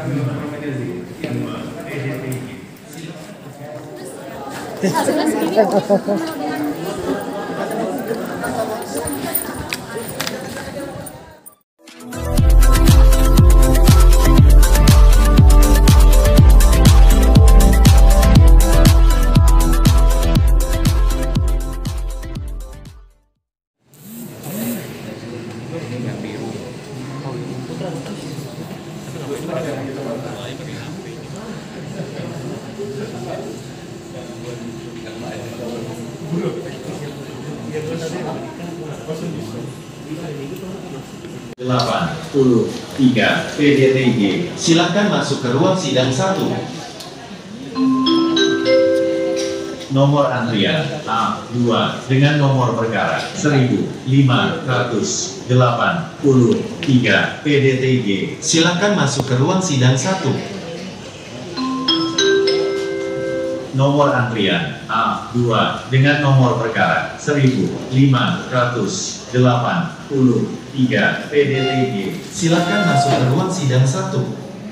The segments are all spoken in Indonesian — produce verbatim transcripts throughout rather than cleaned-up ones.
delapan puluh tiga P D T G. Silakan masuk ke ruang sidang satu. Nomor antrian A dua dengan nomor perkara seribu lima ratus delapan puluh tiga P D T G. Silakan masuk ke ruang sidang satu. Nomor antrian A dua dengan nomor perkara seribu lima ratus delapan puluh tiga P D T G. Silakan masuk ke ruang sidang satu.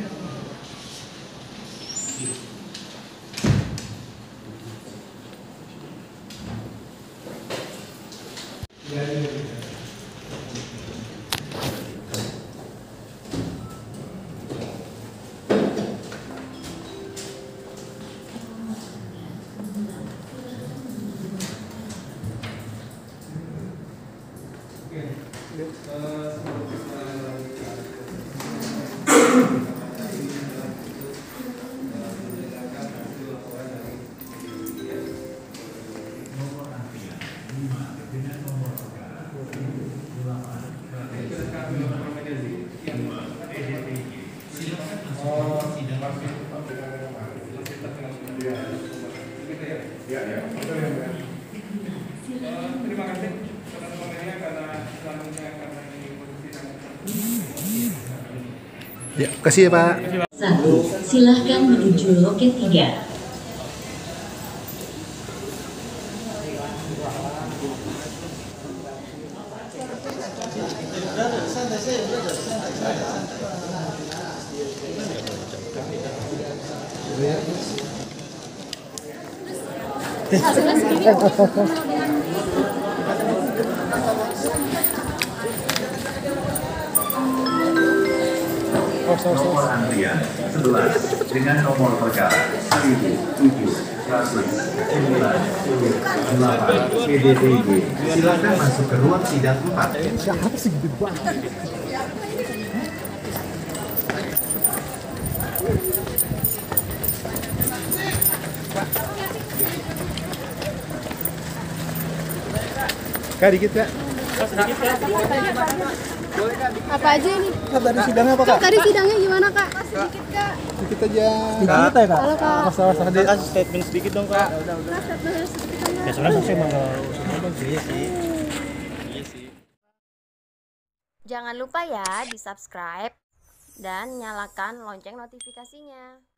Terima kasih teman-temannya karena selanjutnya karena ini posisi yang Ya, kasih ya Pak. Satu, silahkan menuju loket tiga. Nomor antrian sebelas dengan nomor perkara seribu tujuh ratus sembilan puluh delapan P D T G. Silakan masuk ke ruang sidang empat. Siapa sih gede banget? Kak, dikit Kak. Apa aja ini? Kak, tadi sidangnya apa Kak? Kak, tadi sidangnya gimana Kak? Sedikit Kak. Dikit aja. Dikit ya Kak? Halo Kak. Masalah dia. Kasih statement sedikit dong Kak. Kak, statement sedikit dong, Kak. Ya soalnya saya emang nggak usah sih. Iya sih. Jangan lupa ya di subscribe dan nyalakan lonceng notifikasinya.